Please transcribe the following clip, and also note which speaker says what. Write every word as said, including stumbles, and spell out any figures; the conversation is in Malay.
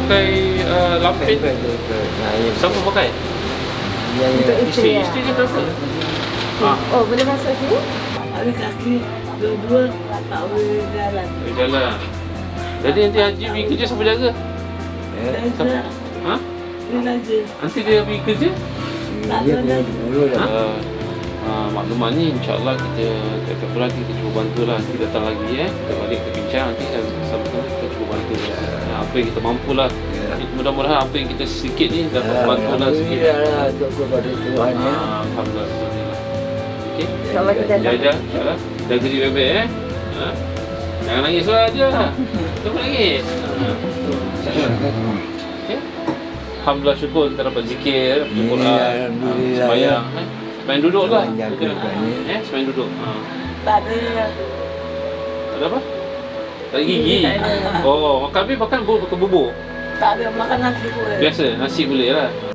Speaker 1: pakai uh, lampin. Siapa pakai?
Speaker 2: Ya, ya.
Speaker 1: Isteri. Isteri dia berapa?
Speaker 3: Ah. Oh, boleh masuk sini?
Speaker 2: Ada kaki dua-dua tak boleh jalan.
Speaker 1: Boleh jalan. Jadi nanti Haji pergi kerja siapa jaga?
Speaker 2: Dia
Speaker 1: Ha?
Speaker 2: dia saja.
Speaker 1: Nanti dia pergi kerja?
Speaker 2: Tak ada dulu
Speaker 1: Ha? Uh, maklumat ni insyaAllah kita kata pula kita cuba bantulah. Kita datang lagi eh. Kita balik ke bincang nanti kan sama-sama kita cuba bantu. Uh, apa yang kita mampulah. Mudah-mudahan apa yang kita sedikit ni dapat bantulah sikit.
Speaker 2: Alhamdulillah kepada Tuhan ya.
Speaker 1: Ah, Alhamdulillah. Okey.
Speaker 3: InsyaAllah kita datang.
Speaker 1: Jaga, insyaAllah. Jaga diri baik-baik eh. Ha? Jangan nangis lah je. Jangan nangis. Ha. Okey. Alhamdulillah syukur kita dapat zikir, baca Quran,
Speaker 2: Alhamdulillah,
Speaker 1: sembahyang eh. Sembahyang duduk lah.
Speaker 2: Jaga
Speaker 1: Okey.
Speaker 2: Tuhan,
Speaker 1: Eh, sembahyang duduk. Ha.
Speaker 2: Tak ada.
Speaker 1: Ada apa? Tak ada gigi. Oh, makan habis makan bubur, makan bubur.
Speaker 2: Tak ada makan nasi pun.
Speaker 1: Biasa, nasi boleh lah.